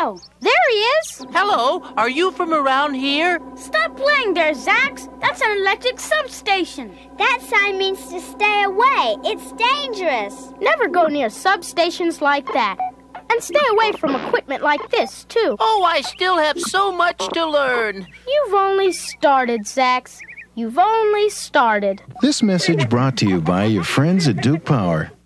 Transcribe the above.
Oh, there he is. Hello, are you from around here? Stop playing there, Zax. That's an electric substation. That sign means to stay away. It's dangerous. Never go near substations like that. And stay away from equipment like this, too. Oh, I still have so much to learn. You've only started, Zax. You've only started. This message brought to you by your friends at Duke Power.